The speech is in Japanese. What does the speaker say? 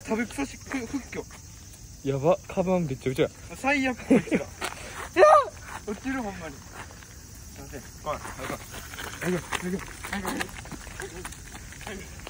食べ草し復旧。 やば、カバンべっちゃべちゃ。 最悪こいつら。いや落ちるほんまに。すいません。来い。はいはいはいはいはいはいはいはいはい。